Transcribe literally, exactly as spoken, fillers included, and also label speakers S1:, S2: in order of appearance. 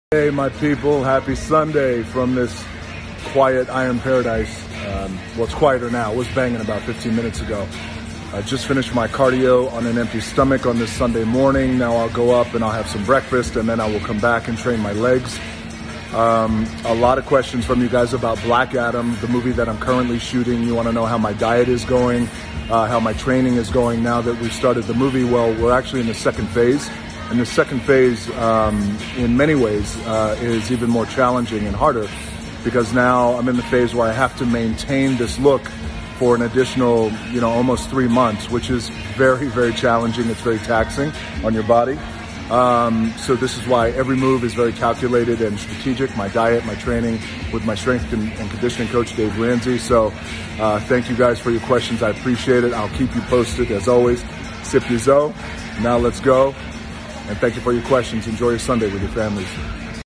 S1: Hey, my people, happy Sunday from this quiet Iron Paradise. Um, well, it's quieter now. It was banging about fifteen minutes ago. I just finished my cardio on an empty stomach on this Sunday morning. Now I'll go up and I'll have some breakfast, and then I will come back and train my legs. Um, a lot of questions from you guys about Black Adam, the movie that I'm currently shooting. You want to know how my diet is going, uh, how my training is going now that we've started the movie. Well, we're actually in the second phase. And the second phase, um, in many ways, uh, is even more challenging and harder because now I'm in the phase where I have to maintain this look for an additional, you know, almost three months, which is very, very challenging. It's very taxing on your body. Um, so this is why every move is very calculated and strategic. My diet, my training with my strength and, and conditioning coach, Dave Ramsey. So uh, thank you guys for your questions. I appreciate it. I'll keep you posted as always. Sip your Zo. Now let's go. And thank you for your questions. Enjoy your Sunday with your families.